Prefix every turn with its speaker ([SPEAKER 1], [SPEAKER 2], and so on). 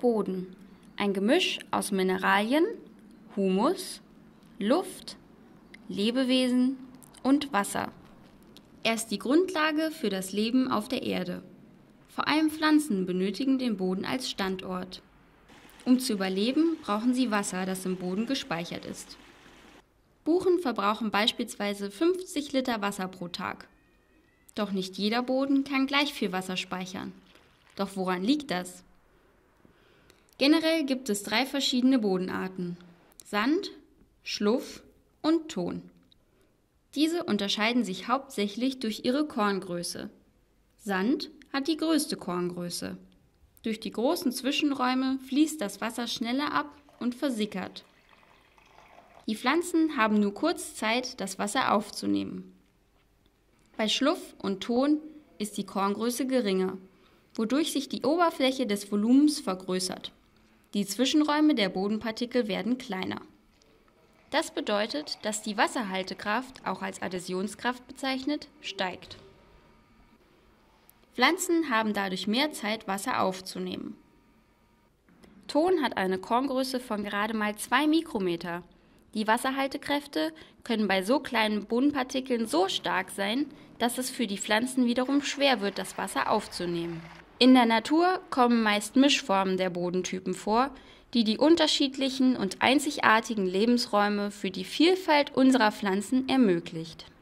[SPEAKER 1] Boden, ein Gemisch aus Mineralien, Humus, Luft, Lebewesen und Wasser. Er ist die Grundlage für das Leben auf der Erde. Vor allem Pflanzen benötigen den Boden als Standort. Um zu überleben, brauchen sie Wasser, das im Boden gespeichert ist. Buchen verbrauchen beispielsweise 50 Liter Wasser pro Tag. Doch nicht jeder Boden kann gleich viel Wasser speichern. Doch woran liegt das? Generell gibt es 3 verschiedene Bodenarten: Sand, Schluff und Ton. Diese unterscheiden sich hauptsächlich durch ihre Korngröße. Sand hat die größte Korngröße. Durch die großen Zwischenräume fließt das Wasser schneller ab und versickert. Die Pflanzen haben nur kurz Zeit, das Wasser aufzunehmen. Bei Schluff und Ton ist die Korngröße geringer, wodurch sich die Oberfläche des Volumens vergrößert. Die Zwischenräume der Bodenpartikel werden kleiner. Das bedeutet, dass die Wasserhaltekraft, auch als Adhäsionskraft bezeichnet, steigt. Pflanzen haben dadurch mehr Zeit, Wasser aufzunehmen. Ton hat eine Korngröße von gerade mal 2 Mikrometer. Die Wasserhaltekräfte können bei so kleinen Bodenpartikeln so stark sein, dass es für die Pflanzen wiederum schwer wird, das Wasser aufzunehmen. In der Natur kommen meist Mischformen der Bodentypen vor, die unterschiedlichen und einzigartigen Lebensräume für die Vielfalt unserer Pflanzen ermöglicht.